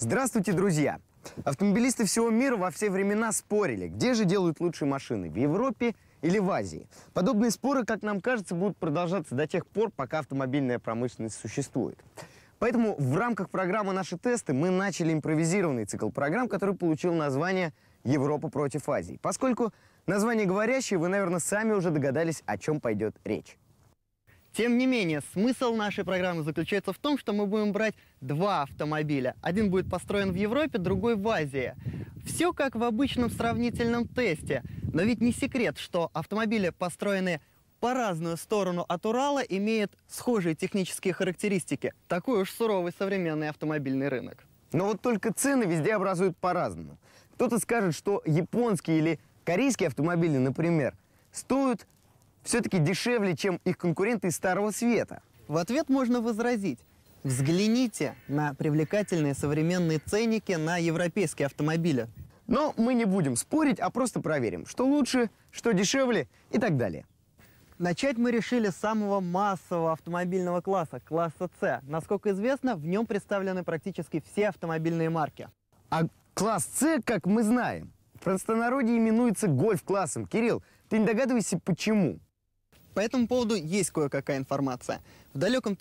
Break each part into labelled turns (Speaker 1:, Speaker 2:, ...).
Speaker 1: Здравствуйте, друзья! Автомобилисты всего мира во все времена спорили, где же делают лучшие машины – в Европе или в Азии. Подобные споры, как нам кажется, будут продолжаться до тех пор, пока автомобильная промышленность существует. Поэтому в рамках программы «Наши тесты» мы начали импровизированный цикл программ, который получил название «Европа против Азии». Поскольку название говорящее, вы, наверное, сами уже догадались, о чем пойдет речь. Тем не менее, смысл нашей программы заключается в том, что мы будем брать два автомобиля. Один будет построен в Европе, другой в Азии. Все как в обычном сравнительном тесте. Но ведь не секрет, что автомобили, построенные по разную сторону от Урала, имеют схожие технические характеристики. Такой уж суровый современный автомобильный рынок. Но вот только цены везде образуют по-разному. Кто-то скажет, что японские или корейские автомобили, например, стоят все-таки дешевле, чем их конкуренты из Старого Света. В ответ можно возразить: взгляните на привлекательные современные ценники на европейские автомобили. Но мы не будем спорить, а просто проверим, что лучше, что дешевле и так далее. Начать мы решили с самого массового автомобильного класса, класса С. Насколько известно, в нем представлены практически все автомобильные марки. А класс С, как мы знаем, в простонародье именуется гольф-классом. Кирилл, ты не догадываешься, почему? По этому поводу есть кое-какая информация. В далеком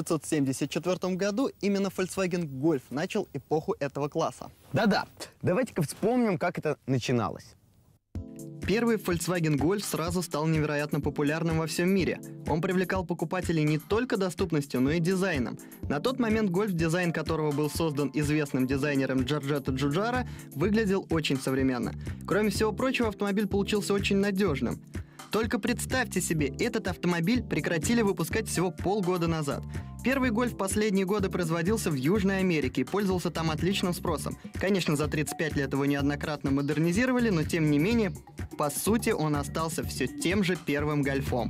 Speaker 1: 1974 году именно Volkswagen Golf начал эпоху этого класса. Да-да, давайте-ка вспомним, как это начиналось. Первый Volkswagen Golf сразу стал невероятно популярным во всем мире. Он привлекал покупателей не только доступностью, но и дизайном. На тот момент Golf, дизайн которого был создан известным дизайнером Джорджетто Джуджаро, выглядел очень современно. Кроме всего прочего, автомобиль получился очень надежным. Только представьте себе, этот автомобиль прекратили выпускать всего полгода назад. Первый Гольф последние годы производился в Южной Америке и пользовался там отличным спросом. Конечно, за 35 лет его неоднократно модернизировали, но тем не менее, по сути, он остался все тем же первым Гольфом.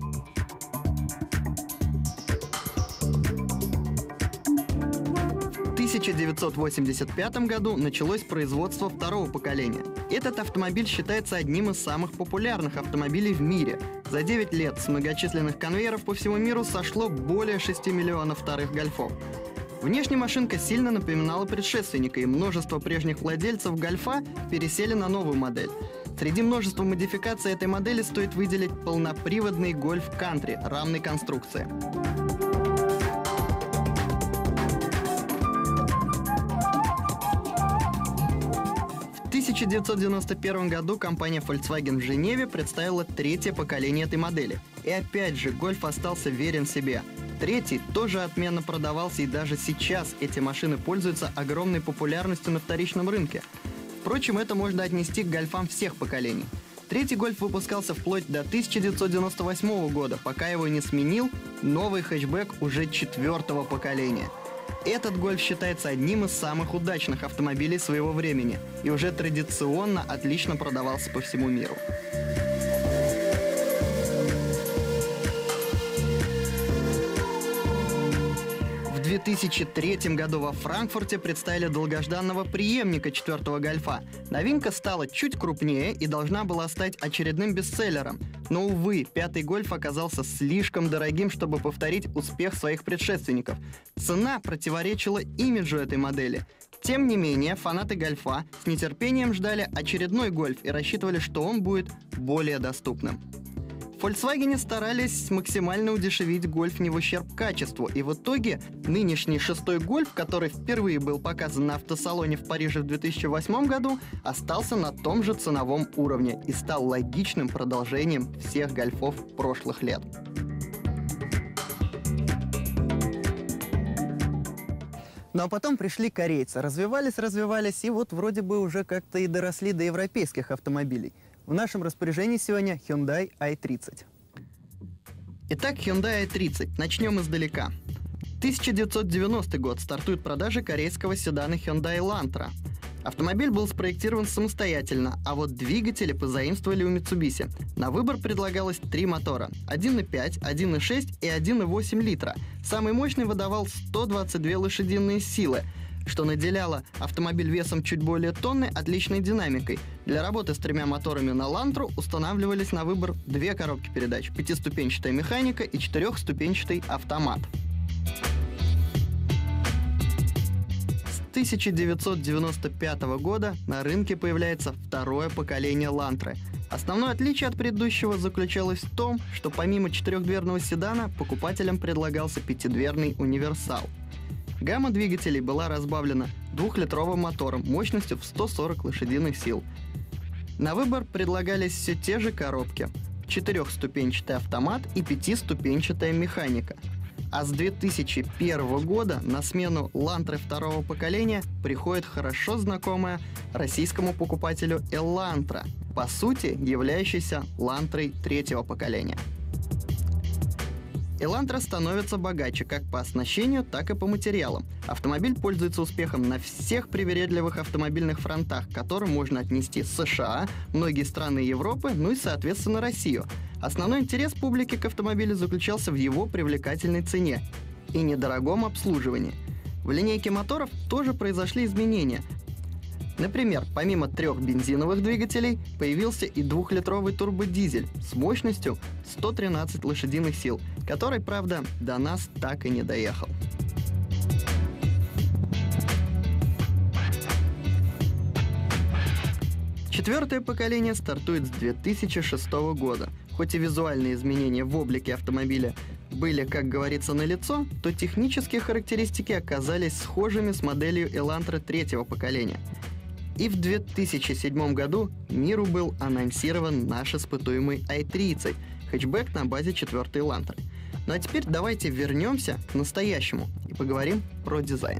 Speaker 1: В 1985 году началось производство второго поколения. Этот автомобиль считается одним из самых популярных автомобилей в мире. За 9 лет с многочисленных конвейеров по всему миру сошло более 6 миллионов вторых Гольфов. Внешне машинка сильно напоминала предшественника, и множество прежних владельцев Гольфа пересели на новую модель. Среди множества модификаций этой модели стоит выделить полноприводный Гольф Кантри рамной конструкции. В 1991 году компания Volkswagen в Женеве представила третье поколение этой модели. И опять же, Гольф остался верен себе. Третий тоже отменно продавался, и даже сейчас эти машины пользуются огромной популярностью на вторичном рынке. Впрочем, это можно отнести к Гольфам всех поколений. Третий Гольф выпускался вплоть до 1998 года, пока его не сменил новый хэтчбэк уже четвертого поколения. Этот Гольф считается одним из самых удачных автомобилей своего времени и уже традиционно отлично продавался по всему миру. В 2003 году во Франкфурте представили долгожданного преемника четвертого Гольфа. Новинка стала чуть крупнее и должна была стать очередным бестселлером. Но, увы, пятый Гольф оказался слишком дорогим, чтобы повторить успех своих предшественников. Цена противоречила имиджу этой модели. Тем не менее, фанаты Гольфа с нетерпением ждали очередной Гольф и рассчитывали, что он будет более доступным. В Volkswagen старались максимально удешевить Гольф не в ущерб качеству, и в итоге нынешний шестой Гольф, который впервые был показан на автосалоне в Париже в 2008 году, остался на том же ценовом уровне и стал логичным продолжением всех Гольфов прошлых лет. Ну а потом пришли корейцы, развивались, и вот вроде бы уже как-то и доросли до европейских автомобилей. В нашем распоряжении сегодня Hyundai i30. Итак, Hyundai i30. Начнем издалека. 1990 год. Стартуют продажи корейского седана Hyundai Elantra. Автомобиль был спроектирован самостоятельно, а вот двигатели позаимствовали у Mitsubishi. На выбор предлагалось 3 мотора: 1.5, 1.6 и 1.8 литра. Самый мощный выдавал 122 лошадиные силы, что наделяло автомобиль весом чуть более тонны отличной динамикой. Для работы с 3 моторами на Elantra устанавливались на выбор 2 коробки передач: 5-ступенчатая механика и 4-ступенчатый автомат. С
Speaker 2: 1995 года на рынке появляется второе поколение Elantra. Основное отличие от предыдущего заключалось в том, что помимо четырехдверного седана покупателям предлагался пятидверный универсал. Гамма двигателей была разбавлена двухлитровым мотором мощностью в 140 лошадиных сил. На выбор предлагались все те же коробки: четырехступенчатый автомат и пятиступенчатая механика. А с 2001 года на смену Elantra второго поколения приходит хорошо знакомая российскому покупателю Elantra, по сути являющаяся Elantra третьего поколения. Elantra становится богаче как по оснащению, так и по материалам. Автомобиль пользуется успехом на всех привередливых автомобильных фронтах, к которым можно отнести США, многие страны Европы, ну и, соответственно, Россию. Основной интерес публики к автомобилю заключался в его привлекательной цене и недорогом обслуживании. В линейке моторов тоже произошли изменения. Например, помимо 3 бензиновых двигателей появился и двухлитровый турбодизель с мощностью 113 лошадиных сил, который, правда, до нас так и не доехал. Четвертое поколение стартует с 2006 года. Хоть и визуальные изменения в облике автомобиля были, как говорится, налицо, то технические характеристики оказались схожими с моделью Elantra третьего поколения. И в 2007 году миру был анонсирован наш испытуемый i30, хэтчбэк на базе 4-й Elantra. Ну а теперь давайте вернемся к настоящему и поговорим про дизайн.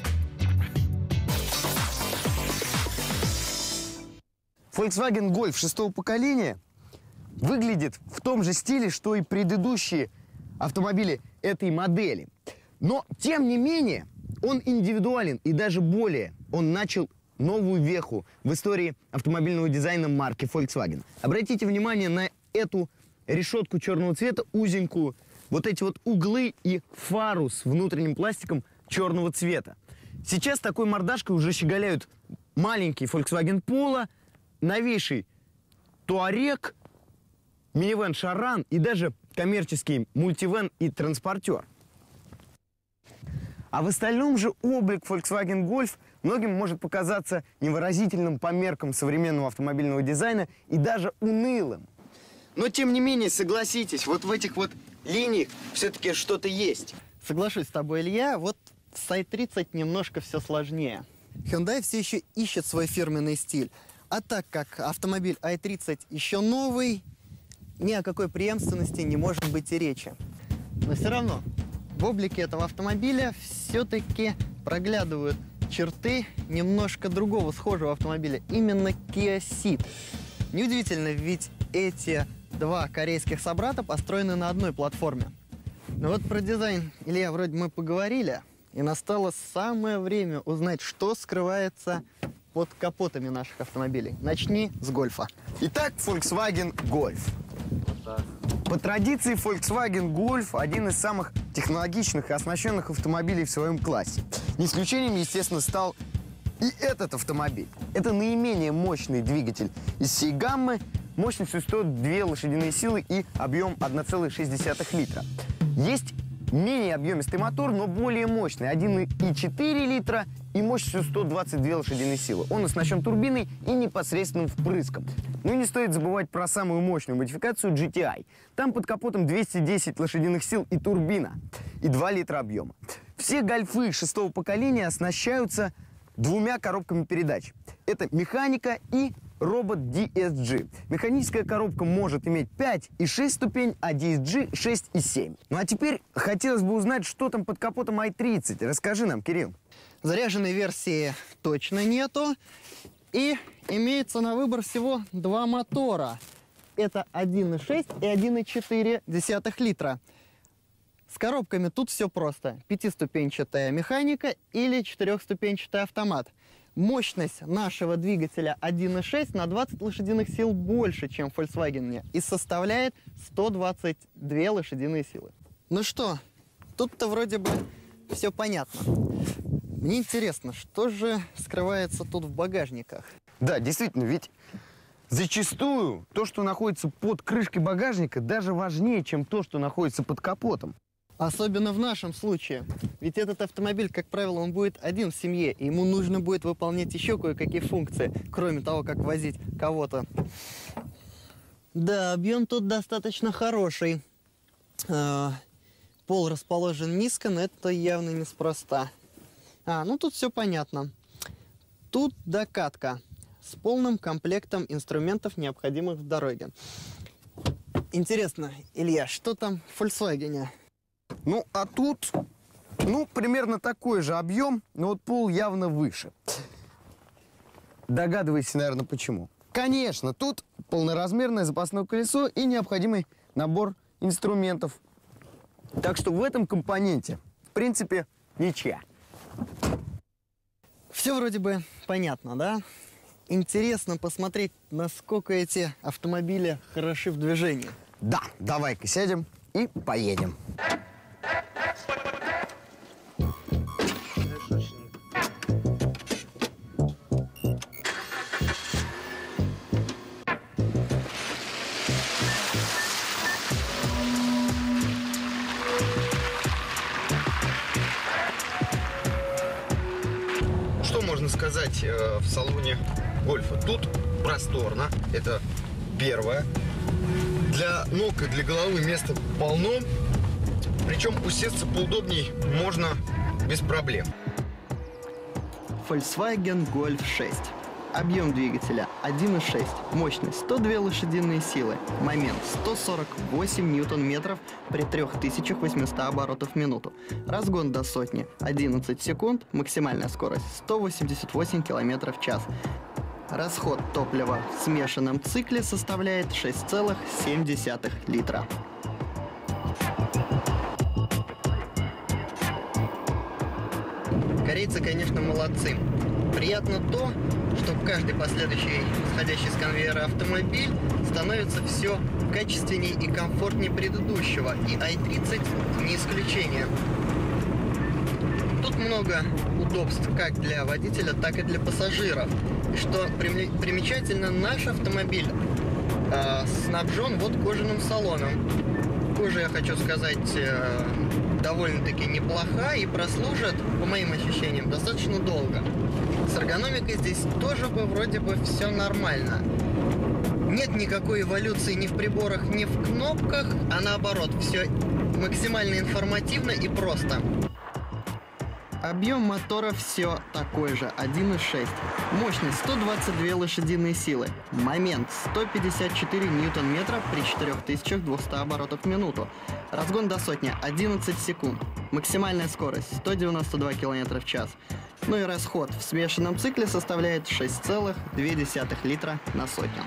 Speaker 1: Volkswagen Golf 6-го поколения выглядит в том же стиле, что и предыдущие автомобили этой модели. Но, тем не менее, он индивидуален и даже более. Он начал новую веху в истории автомобильного дизайна марки Volkswagen. Обратите внимание на эту решетку черного цвета, узенькую, вот эти вот углы и фару с внутренним пластиком черного цвета. Сейчас такой мордашкой уже щеголяют маленький Volkswagen Polo, новейший Touareg, минивэн Charan и даже коммерческий мультивэн и транспортер. А в остальном же облик Volkswagen Golf многим может показаться невыразительным по меркам современного автомобильного дизайна и даже унылым. Но тем не менее, согласитесь, вот в этих вот линиях все-таки что-то есть.
Speaker 2: Соглашусь с тобой, Илья, вот с i30 немножко все сложнее. Hyundai все еще ищет свой фирменный стиль. А так как автомобиль i30 еще новый, ни о какой преемственности не может быть и речи. Но все равно в облике этого автомобиля все-таки проглядывают черты немножко другого схожего автомобиля, именно Kia Ceed. Неудивительно, ведь эти два корейских собрата построены на одной платформе. Но вот про дизайн, Илья, вроде мы поговорили, и настало самое время узнать, что скрывается под капотами наших автомобилей. Начни с Гольфа.
Speaker 1: Итак, Volkswagen Golf. По традиции, Volkswagen Golf – один из самых технологичных и оснащенных автомобилей в своем классе. Не исключением, естественно, стал и этот автомобиль. Это наименее мощный двигатель из всей гаммы, мощностью 102 лошадиные силы и объем 1,6 литра. Есть менее объемистый мотор, но более мощный, 1,4 литра и мощностью 122 лошадиные силы. Он оснащен турбиной и непосредственным впрыском. Ну и не стоит забывать про самую мощную модификацию GTI. Там под капотом 210 лошадиных сил и турбина, и 2 литра объема. Все гольфы 6-го поколения оснащаются двумя коробками передач. Это механика и робот DSG. Механическая коробка может иметь 5 и 6 ступень, а DSG 6 и 7. Ну а теперь хотелось бы узнать, что там под капотом i30. Расскажи нам, Кирилл.
Speaker 2: Заряженной версии точно нету. И имеется на выбор всего два мотора. Это 1,6 и 1,4 литра. С коробками тут все просто. Пятиступенчатая механика или четырехступенчатый автомат. Мощность нашего двигателя 1,6 на 20 лошадиных сил больше, чем в Volkswagen, и составляет 122 лошадиные силы. Ну что, тут-то вроде бы все понятно. Мне интересно, что же скрывается тут в багажниках?
Speaker 1: Да, действительно, ведь зачастую то, что находится под крышкой багажника, даже важнее, чем то, что находится под капотом.
Speaker 2: Особенно в нашем случае. Ведь этот автомобиль, как правило, он будет один в семье, и ему нужно будет выполнять еще кое-какие функции, кроме того, как возить кого-то. Да, объем тут достаточно хороший. Пол расположен низко, но это явно неспроста. Ну тут все понятно. Тут докатка с полным комплектом инструментов, необходимых в дороге. Интересно, Илья, что там в Volkswagen?
Speaker 1: Ну, а тут, примерно такой же объем, но вот пол явно выше. Догадываетесь, наверное, почему? Конечно, тут полноразмерное запасное колесо и необходимый набор инструментов. Так что в этом компоненте, в принципе, ничья.
Speaker 2: Все вроде бы понятно, да? Интересно посмотреть, насколько эти автомобили хороши в движении.
Speaker 1: Да, давай-ка сядем и поедем. Что можно сказать в салоне Гольфа? Тут просторно, это первое. Для ног и для головы места полно, причем усесться поудобней можно без проблем.
Speaker 2: Volkswagen Golf 6. Объем двигателя 1,6, мощность 102 лошадиные силы, момент 148 ньютон-метров при 3800 оборотов в минуту, разгон до сотни 11 секунд, максимальная скорость 188 км в час. Расход топлива в смешанном цикле составляет 6,7 литра. Корейцы, конечно, молодцы. Приятно то, что каждый последующий сходящий с конвейера автомобиль становится все качественнее и комфортнее предыдущего, и i30 не исключение. Тут много удобств как для водителя, так и для пассажиров. И что примечательно, наш автомобиль снабжен вот кожаным салоном. Кожа, я хочу сказать, довольно-таки неплоха и прослужит, по моим ощущениям, достаточно долго. С эргономикой здесь тоже вроде бы все нормально. Нет никакой эволюции ни в приборах, ни в кнопках, а наоборот, все максимально информативно и просто. Объем мотора все такой же, 1,6. Мощность 122 лошадиные силы. Момент 154 ньютон-метра при 4200 оборотов в минуту. Разгон до сотни 11 секунд. Максимальная скорость 192 км в час. Ну и расход в смешанном цикле составляет 6,2 литра на сотню.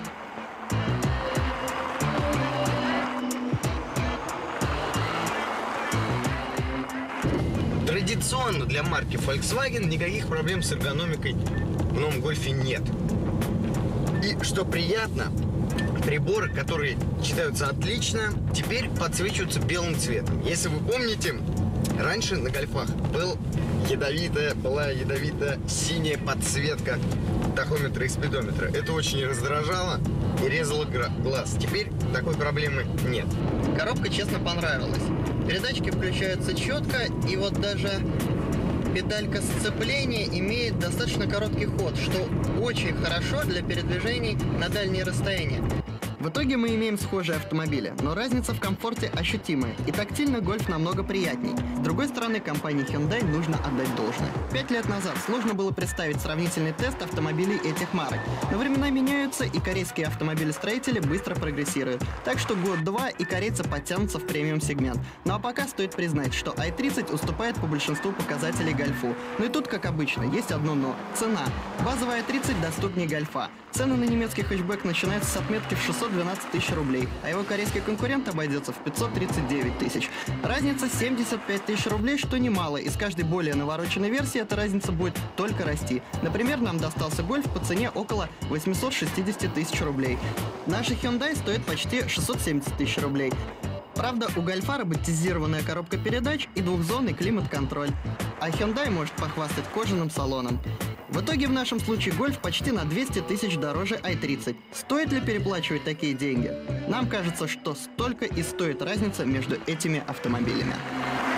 Speaker 1: Традиционно для марки Volkswagen никаких проблем с эргономикой в новом Гольфе нет. И что приятно, приборы, которые читаются отлично, теперь подсвечиваются белым цветом. Если вы помните, раньше на Гольфах была ядовитая синяя подсветка тахометра и спидометра. Это очень раздражало и резало глаз. Теперь такой проблемы нет.
Speaker 2: Коробка, честно, понравилась. Передатчики включаются четко, и вот даже педалька сцепления имеет достаточно короткий ход, что очень хорошо для передвижений на дальние расстояния. В итоге мы имеем схожие автомобили, но разница в комфорте ощутимая, и тактильно Гольф намного приятней. С другой стороны, компании Hyundai нужно отдать должное. 5 лет назад сложно было представить сравнительный тест автомобилей этих марок, но времена меняются, и корейские автомобилестроители быстро прогрессируют. Так что год-два, и корейцы подтянутся в премиум-сегмент. Ну а пока стоит признать, что i30 уступает по большинству показателей Гольфу. Ну и тут, как обычно, есть одно но – цена. Базовая i30 доступнее Гольфа. Цены на немецкий хэтчбэк начинаются с отметки в 612 тысяч рублей, а его корейский конкурент обойдется в 539 тысяч. Разница 75 тысяч рублей, что немало, и с каждой более навороченной версии эта разница будет только расти. Например, нам достался Гольф по цене около 860 тысяч рублей. Наши Hyundai стоят почти 670 тысяч рублей. Правда, у Гольфа роботизированная коробка передач и двухзонный климат-контроль, а Hyundai может похвастать кожаным салоном. В итоге в нашем случае Гольф почти на 200 тысяч дороже i30. Стоит ли переплачивать такие деньги? Нам кажется, что столько и стоит разница между этими автомобилями.